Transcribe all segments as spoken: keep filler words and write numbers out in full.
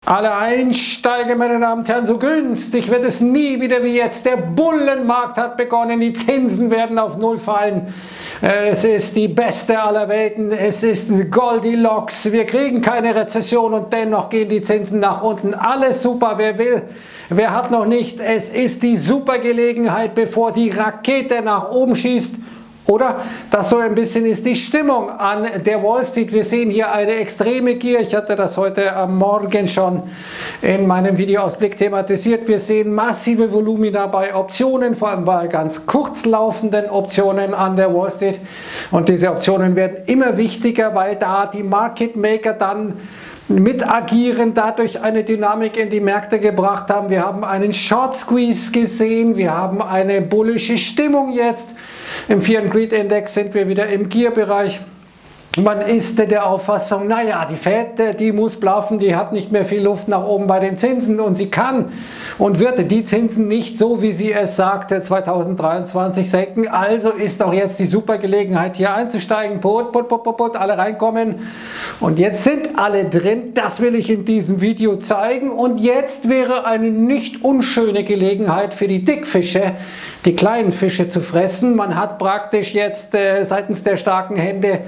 Alle Einsteiger, meine Damen und Herren, so günstig wird es nie wieder wie jetzt. Der Bullenmarkt hat begonnen, die Zinsen werden auf Null fallen. Es ist die beste aller Welten, es ist Goldilocks, wir kriegen keine Rezession und dennoch gehen die Zinsen nach unten. Alles super, wer will, wer hat noch nicht. Es ist die super Gelegenheit, bevor die Rakete nach oben schießt. Oder? Das so ein bisschen ist die Stimmung an der Wall Street. Wir sehen hier eine extreme Gier. Ich hatte das heute am Morgen schon in meinem Videoausblick thematisiert. Wir sehen massive Volumina bei Optionen, vor allem bei ganz kurzlaufenden Optionen an der Wall Street. Und diese Optionen werden immer wichtiger, weil da die Market Maker dann mit agieren, dadurch eine Dynamik in die Märkte gebracht haben. Wir haben einen Short Squeeze gesehen, wir haben eine bullische Stimmung jetzt. Im Fear and Greed Index sind wir wieder im Gier-Bereich. Man ist der Auffassung, naja, die Fed, die muss bluffen, die hat nicht mehr viel Luft nach oben bei den Zinsen und sie kann und wird die Zinsen nicht so, wie sie es sagte, zweitausenddreiundzwanzig senken. Also ist doch jetzt die super Gelegenheit, hier einzusteigen. Put, put, put, put, put, alle reinkommen. Und jetzt sind alle drin. Das will ich in diesem Video zeigen. Und jetzt wäre eine nicht unschöne Gelegenheit für die Dickfische, die kleinen Fische zu fressen. Man hat praktisch jetzt äh, seitens der starken Hände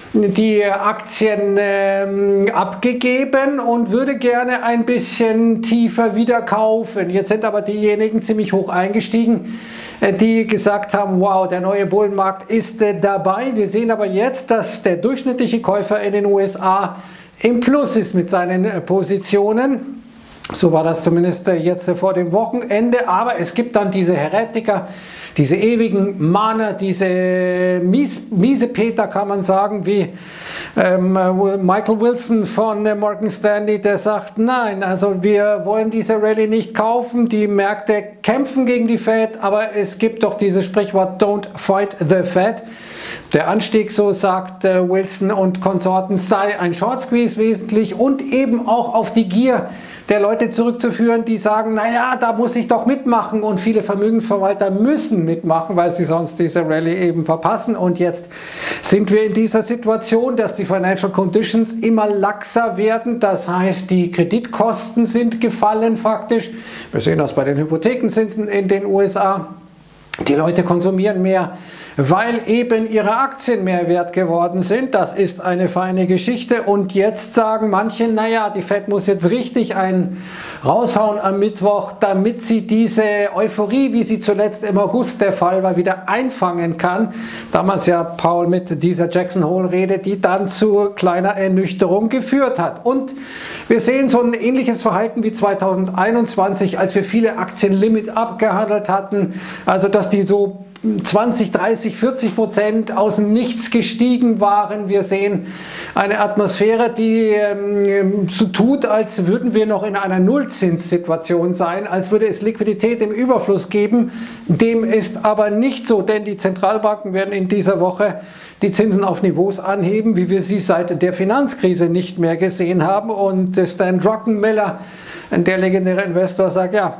die Aktien ähm, abgegeben und würde gerne ein bisschen tiefer wieder kaufen. Jetzt sind aber diejenigen ziemlich hoch eingestiegen, äh, die gesagt haben, wow, der neue Bullenmarkt ist äh, dabei. Wir sehen aber jetzt, dass der durchschnittliche Käufer in den U S A im Plus ist mit seinen äh, Positionen. So war das zumindest jetzt vor dem Wochenende, aber es gibt dann diese Heretiker, diese ewigen Mahner, diese Mies, Miesepeter, kann man sagen, wie ähm, Michael Wilson von Morgan Stanley, der sagt, nein, also wir wollen diese Rallye nicht kaufen, die Märkte kämpfen gegen die Fed, aber es gibt doch dieses Sprichwort, don't fight the Fed. Der Anstieg, so sagt äh, Wilson und Konsorten, sei ein Short Squeeze wesentlich und eben auch auf die Gier der Leute zurückzuführen, die sagen, naja, da muss ich doch mitmachen, und viele Vermögensverwalter müssen mitmachen, weil sie sonst diese Rallye eben verpassen. Und jetzt sind wir in dieser Situation, dass die Financial Conditions immer laxer werden, das heißt, die Kreditkosten sind gefallen faktisch. Wir sehen das bei den Hypothekenzinsen in den U S A. Die Leute konsumieren mehr, weil eben ihre Aktien mehr wert geworden sind. Das ist eine feine Geschichte. Und jetzt sagen manche, naja, die Fed muss jetzt richtig einen raushauen am Mittwoch, damit sie diese Euphorie, wie sie zuletzt im August der Fall war, wieder einfangen kann. Damals ja Paul mit dieser Jackson Hole-Rede, die dann zu kleiner Ernüchterung geführt hat. Und wir sehen so ein ähnliches Verhalten wie zweitausendeinundzwanzig, als wir viele Aktienlimit abgehandelt hatten. Also dass die so zwanzig, dreißig, vierzig Prozent aus dem Nichts gestiegen waren. Wir sehen eine Atmosphäre, die ähm, so tut, als würden wir noch in einer Nullzinssituation sein, als würde es Liquidität im Überfluss geben. Dem ist aber nicht so, denn die Zentralbanken werden in dieser Woche die Zinsen auf Niveaus anheben, wie wir sie seit der Finanzkrise nicht mehr gesehen haben. Und Stan Druckenmiller, der legendäre Investor, sagt, ja,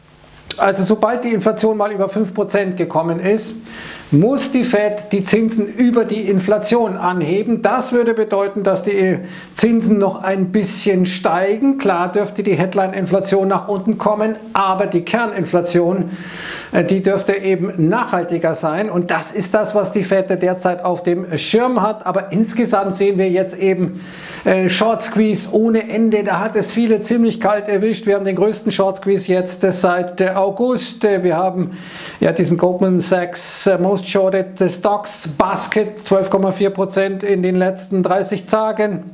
also sobald die Inflation mal über fünf Prozent gekommen ist, muss die Fed die Zinsen über die Inflation anheben. Das würde bedeuten, dass die Zinsen noch ein bisschen steigen. Klar dürfte die Headline-Inflation nach unten kommen, aber die Kerninflation, die dürfte eben nachhaltiger sein. Und das ist das, was die Fed derzeit auf dem Schirm hat. Aber insgesamt sehen wir jetzt eben äh, Short Squeeze ohne Ende. Da hat es viele ziemlich kalt erwischt. Wir haben den größten Short Squeeze jetzt äh, seit äh, August. Äh, wir haben ja diesen Goldman Sachs äh, Most Shorted Stocks Basket, zwölf Komma vier Prozent in den letzten dreißig Tagen.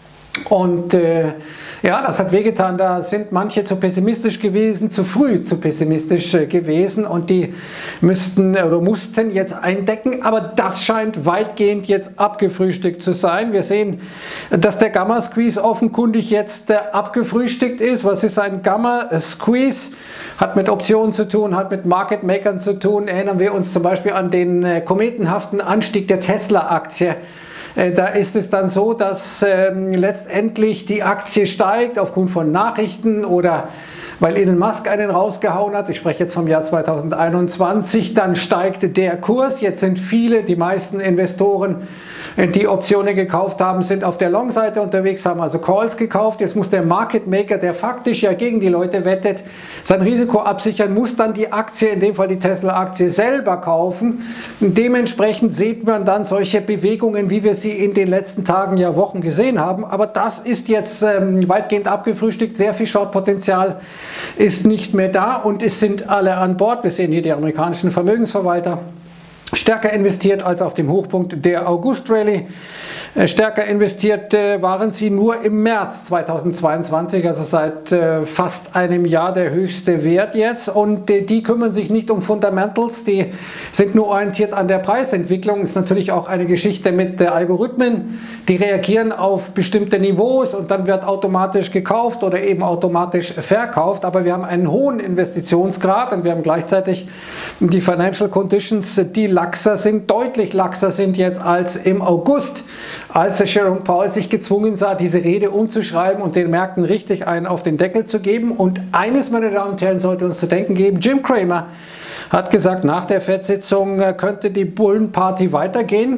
Und äh, ja, das hat wehgetan, da sind manche zu pessimistisch gewesen, zu früh zu pessimistisch äh, gewesen, und die müssten oder mussten jetzt eindecken, aber das scheint weitgehend jetzt abgefrühstückt zu sein. Wir sehen, dass der Gamma-Squeeze offenkundig jetzt äh, abgefrühstückt ist. Was ist ein Gamma-Squeeze? Hat mit Optionen zu tun, hat mit Market Makern zu tun. Erinnern wir uns zum Beispiel an den äh, kometenhaften Anstieg der Tesla-Aktie. Da ist es dann so, dass ähm, letztendlich die Aktie steigt aufgrund von Nachrichten oder weil Elon Musk einen rausgehauen hat. Ich spreche jetzt vom Jahr zweitausendeinundzwanzig. Dann steigt der Kurs. Jetzt sind viele, die meisten Investoren, die Optionen gekauft haben, sind auf der Long-Seite unterwegs, haben also Calls gekauft. Jetzt muss der Market Maker, der faktisch ja gegen die Leute wettet, sein Risiko absichern, muss dann die Aktie, in dem Fall die Tesla-Aktie, selber kaufen. Und dementsprechend sieht man dann solche Bewegungen, wie wir sie in den letzten Tagen, ja Wochen gesehen haben. Aber das ist jetzt ähm, weitgehend abgefrühstückt. Sehr viel Short-Potenzial ist nicht mehr da und es sind alle an Bord. Wir sehen hier die amerikanischen Vermögensverwalter. Stärker investiert als auf dem Hochpunkt der August-Rallye. Stärker investiert äh, waren sie nur im März zweitausendzweiundzwanzig, also seit äh, fast einem Jahr der höchste Wert jetzt. Und äh, die kümmern sich nicht um Fundamentals, die sind nur orientiert an der Preisentwicklung. Ist natürlich auch eine Geschichte mit äh, Algorithmen, die reagieren auf bestimmte Niveaus und dann wird automatisch gekauft oder eben automatisch verkauft. Aber wir haben einen hohen Investitionsgrad und wir haben gleichzeitig die Financial Conditions, die laxer sind, deutlich laxer sind jetzt als im August, als Jerome Powell sich gezwungen sah, diese Rede umzuschreiben und den Märkten richtig einen auf den Deckel zu geben. Und eines, meine Damen und Herren, sollte uns zu denken geben: Jim Cramer hat gesagt, nach der Fed-Sitzung könnte die Bullenparty weitergehen.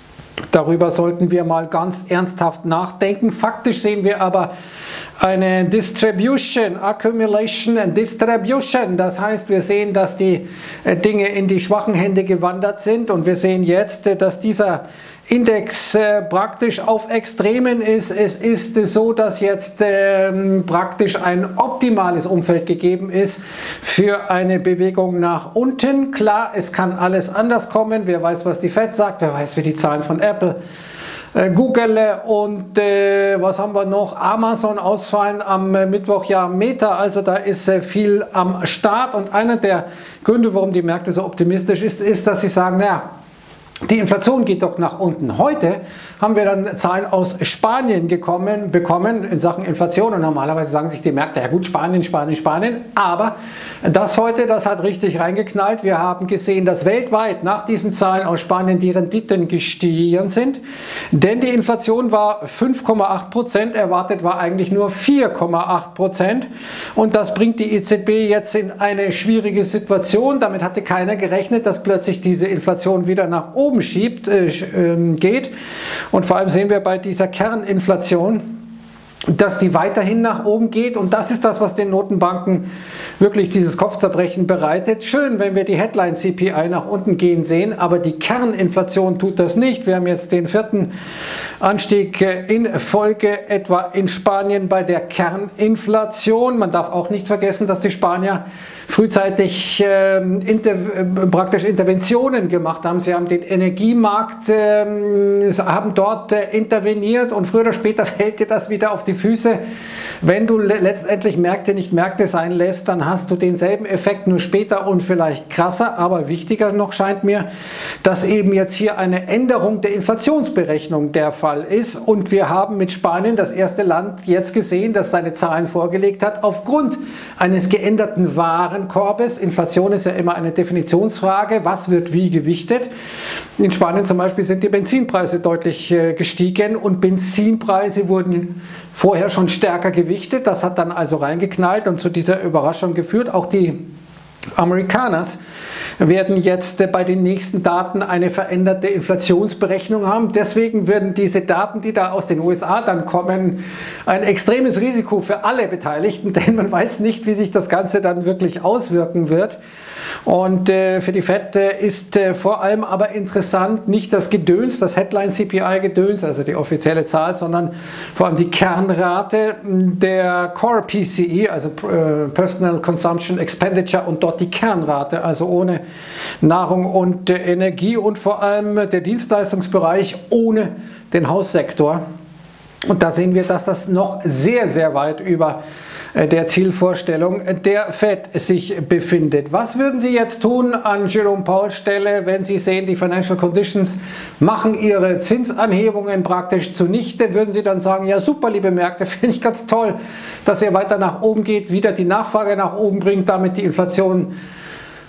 Darüber sollten wir mal ganz ernsthaft nachdenken. Faktisch sehen wir aber eine Distribution, Accumulation and Distribution. Das heißt, wir sehen, dass die Dinge in die schwachen Hände gewandert sind und wir sehen jetzt, dass dieser Index äh, praktisch auf Extremen ist. Es ist so, dass jetzt ähm, praktisch ein optimales Umfeld gegeben ist für eine Bewegung nach unten. Klar, es kann alles anders kommen. Wer weiß, was die Fed sagt, wer weiß, wie die Zahlen von Apple, äh, Google und äh, was haben wir noch? Amazon ausfallen am äh, Mittwoch, ja Meta. Also da ist äh, viel am Start und einer der Gründe, warum die Märkte so optimistisch ist, ist, dass sie sagen, naja, die Inflation geht doch nach unten. Heute haben wir dann Zahlen aus Spanien gekommen, bekommen in Sachen Inflation und normalerweise sagen sich die Märkte, ja gut, Spanien, Spanien, Spanien, aber das heute, das hat richtig reingeknallt. Wir haben gesehen, dass weltweit nach diesen Zahlen aus Spanien die Renditen gestiegen sind, denn die Inflation war fünf Komma acht Prozent, erwartet war eigentlich nur vier Komma acht Prozent und das bringt die E Z B jetzt in eine schwierige Situation. Damit hatte keiner gerechnet, dass plötzlich diese Inflation wieder nach oben oben schiebt, äh, geht. Und vor allem sehen wir bei dieser Kerninflation, dass die weiterhin nach oben geht und das ist das, was den Notenbanken wirklich dieses Kopfzerbrechen bereitet. Schön, wenn wir die Headline C P I nach unten gehen sehen, aber die Kerninflation tut das nicht. Wir haben jetzt den vierten Anstieg in Folge etwa in Spanien bei der Kerninflation. Man darf auch nicht vergessen, dass die Spanier frühzeitig äh, inter, äh, praktisch Interventionen gemacht haben. Sie haben den Energiemarkt, äh, haben dort äh, interveniert und früher oder später fällt dir das wieder auf die Füße. Wenn du le letztendlich Märkte nicht Märkte sein lässt, dann hast du denselben Effekt, nur später und vielleicht krasser. Aber wichtiger noch scheint mir, dass eben jetzt hier eine Änderung der Inflationsberechnung der Fall ist. Und wir haben mit Spanien das erste Land jetzt gesehen, das seine Zahlen vorgelegt hat, aufgrund eines geänderten Warenkorbes. Inflation ist ja immer eine Definitionsfrage. Was wird wie gewichtet? In Spanien zum Beispiel sind die Benzinpreise deutlich äh, gestiegen und Benzinpreise wurden vorher schon stärker gewichtet. Das hat dann also reingeknallt und zu dieser Überraschung geführt. Auch die Amerikaners werden jetzt bei den nächsten Daten eine veränderte Inflationsberechnung haben. Deswegen werden diese Daten, die da aus den U S A dann kommen, ein extremes Risiko für alle Beteiligten, denn man weiß nicht, wie sich das Ganze dann wirklich auswirken wird. Und äh, für die Fed äh, ist äh, vor allem aber interessant nicht das Gedöns, das Headline C P I-Gedöns, also die offizielle Zahl, sondern vor allem die Kernrate der Core P C E, also äh, Personal Consumption Expenditure und dort die Kernrate, also ohne Nahrung und äh, Energie und vor allem der Dienstleistungsbereich ohne den Haussektor. Und da sehen wir, dass das noch sehr, sehr weit über der Zielvorstellung der Fed sich befindet. Was würden Sie jetzt tun an Jerome Powells Stelle, wenn Sie sehen, die Financial Conditions machen ihre Zinsanhebungen praktisch zunichte? Würden Sie dann sagen, ja super, liebe Märkte, finde ich ganz toll, dass ihr weiter nach oben geht, wieder die Nachfrage nach oben bringt, damit die Inflation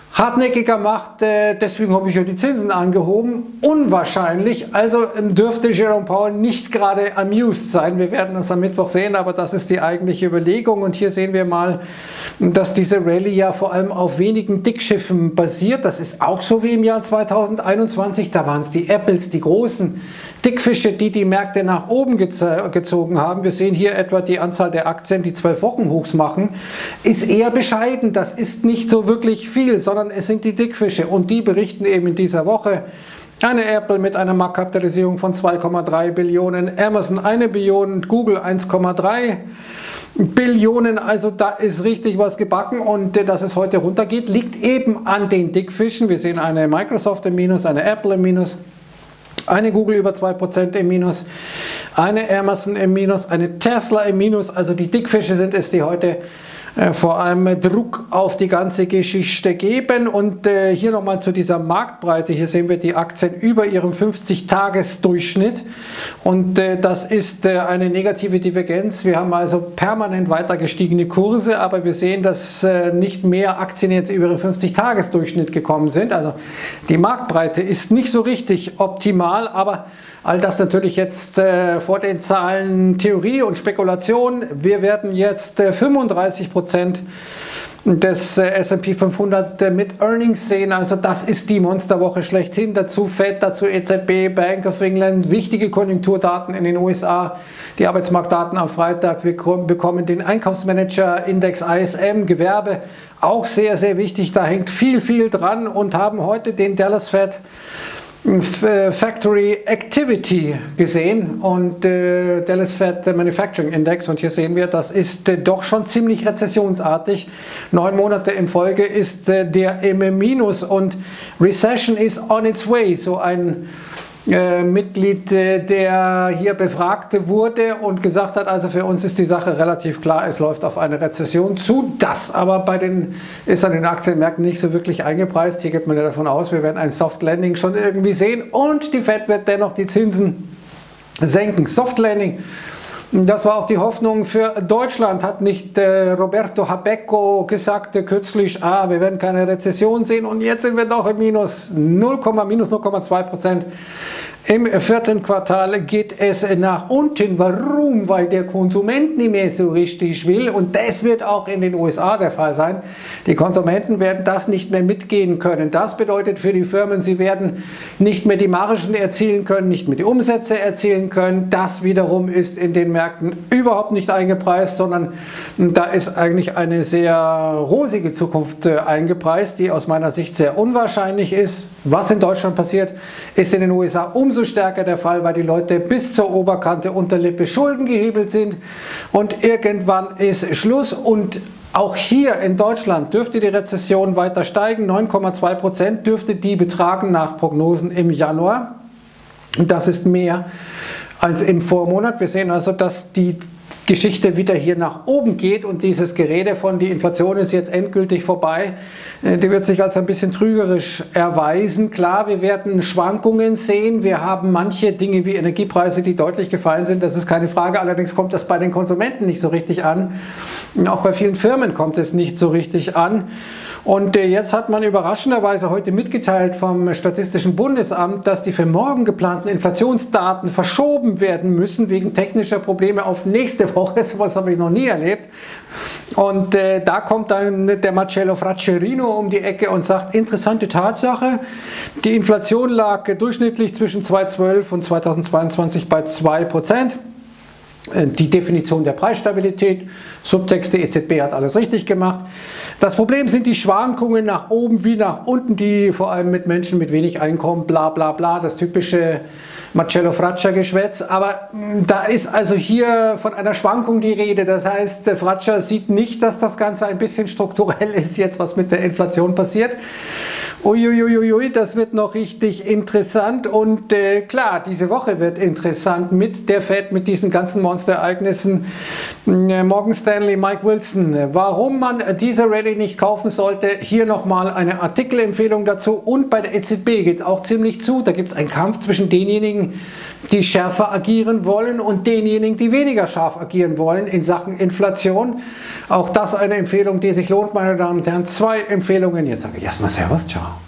hartnäckiger macht. Deswegen habe ich ja die Zinsen angehoben. Unwahrscheinlich. Also dürfte Jerome Powell nicht gerade amused sein. Wir werden das am Mittwoch sehen, aber das ist die eigentliche Überlegung. Und hier sehen wir mal, dass diese Rallye ja vor allem auf wenigen Dickschiffen basiert. Das ist auch so wie im Jahr zweitausendeinundzwanzig. Da waren es die Apples, die großen Dickfische, die die Märkte nach oben gezogen haben. Wir sehen hier etwa die Anzahl der Aktien, die zwölf Wochen Hochs machen. Ist eher bescheiden. Das ist nicht so wirklich viel, sondern es sind die Dickfische. Und die berichten eben in dieser Woche. Eine Apple mit einer Marktkapitalisierung von zwei Komma drei Billionen, Amazon eine Billion, Google eins Komma drei Billionen, also da ist richtig was gebacken und äh, dass es heute runtergeht, liegt eben an den Dickfischen. Wir sehen eine Microsoft im Minus, eine Apple im Minus, eine Google über zwei Prozent im Minus, eine Amazon im Minus, eine Tesla im Minus, also die Dickfische sind es, die heute äh, vor allem Druck auf die ganze Geschichte geben. Und äh, hier nochmal zu dieser Marktbreite, hier sehen wir die Aktien über ihrem fünfzig-Tages-Durchschnitt und äh, das ist äh, eine negative Divergenz. Wir haben also permanent weiter gestiegene Kurse, aber wir sehen, dass äh, nicht mehr Aktien jetzt über ihren fünfzig-Tages-Durchschnitt gekommen sind. Also die Marktbreite ist nicht so richtig optimal, aber all das natürlich jetzt äh, vor den Zahlen Theorie und Spekulation. Wir werden jetzt äh, fünfunddreißig Prozent des äh, S und P fünfhundert äh, mit Earnings sehen. Also das ist die Monsterwoche schlechthin. Dazu Fed, dazu E Z B, Bank of England, wichtige Konjunkturdaten in den U S A, die Arbeitsmarktdaten am Freitag. Wir bekommen den Einkaufsmanager-Index I S M, Gewerbe, auch sehr, sehr wichtig. Da hängt viel, viel dran und haben heute den Dallas Fed Factory Activity gesehen und äh, Dallas Fed Manufacturing Index, und hier sehen wir, das ist äh, doch schon ziemlich rezessionsartig. Neun Monate in Folge ist äh, der im Minus und Recession is on its way. So ein äh, Mitglied, äh, der hier befragt wurde und gesagt hat, also für uns ist die Sache relativ klar, es läuft auf eine Rezession zu. Das aber bei den, ist an den Aktienmärkten nicht so wirklich eingepreist. Hier geht man ja davon aus, wir werden ein Soft Landing schon irgendwie sehen und die Fed wird dennoch die Zinsen senken. Soft Landing. Das war auch die Hoffnung für Deutschland, hat nicht äh, Roberto Habecco gesagt äh, kürzlich, ah, wir werden keine Rezession sehen und jetzt sind wir doch im Minus, null, minus null Komma zwei Prozent. Im vierten Quartal geht es nach unten. Warum? Weil der Konsument nicht mehr so richtig will und das wird auch in den U S A der Fall sein. Die Konsumenten werden das nicht mehr mitgehen können. Das bedeutet für die Firmen, sie werden nicht mehr die Margen erzielen können, nicht mehr die Umsätze erzielen können. Das wiederum ist in den Märkten überhaupt nicht eingepreist, sondern da ist eigentlich eine sehr rosige Zukunft eingepreist, die aus meiner Sicht sehr unwahrscheinlich ist. Was in Deutschland passiert, ist in den U S A umso stärker der Fall, weil die Leute bis zur Oberkante Unterlippe Schulden gehebelt sind und irgendwann ist Schluss. Und auch hier in Deutschland dürfte die Rezession weiter steigen. neun Komma zwei Prozent dürfte die betragen nach Prognosen im Januar. Das ist mehr als im Vormonat. Wir sehen also, dass die Geschichte wieder hier nach oben geht und dieses Gerede von die Inflation ist jetzt endgültig vorbei, die wird sich als ein bisschen trügerisch erweisen. Klar, wir werden Schwankungen sehen, wir haben manche Dinge wie Energiepreise, die deutlich gefallen sind, das ist keine Frage, allerdings kommt das bei den Konsumenten nicht so richtig an, auch bei vielen Firmen kommt es nicht so richtig an. Und jetzt hat man überraschenderweise heute mitgeteilt vom Statistischen Bundesamt, dass die für morgen geplanten Inflationsdaten verschoben werden müssen wegen technischer Probleme auf nächste Woche. So etwas habe ich noch nie erlebt. Und äh, da kommt dann der Marcello Fraccherino um die Ecke und sagt, interessante Tatsache, die Inflation lag durchschnittlich zwischen zweitausendzwölf und zweitausendzweiundzwanzig bei zwei Prozent. Die Definition der Preisstabilität, Subtexte, E Z B hat alles richtig gemacht. Das Problem sind die Schwankungen nach oben wie nach unten, die vor allem mit Menschen mit wenig Einkommen, bla bla bla, das typische Marcello Fraccia-Geschwätz. Aber da ist also hier von einer Schwankung die Rede. Das heißt, Fraccia sieht nicht, dass das Ganze ein bisschen strukturell ist, jetzt was mit der Inflation passiert. Uiuiuiui, das wird noch richtig interessant und äh, klar, diese Woche wird interessant mit der Fed, mit diesen ganzen Monsterereignissen. Äh, Morgan Stanley, Mike Wilson, warum man diese Rallye nicht kaufen sollte, hier nochmal eine Artikelempfehlung dazu und bei der E Z B geht es auch ziemlich zu, da gibt es einen Kampf zwischen denjenigen, denjenigen, die schärfer agieren wollen und denjenigen, die weniger scharf agieren wollen in Sachen Inflation. Auch das eine Empfehlung, die sich lohnt, meine Damen und Herren. Zwei Empfehlungen. Jetzt sage ich erstmal Servus, ciao.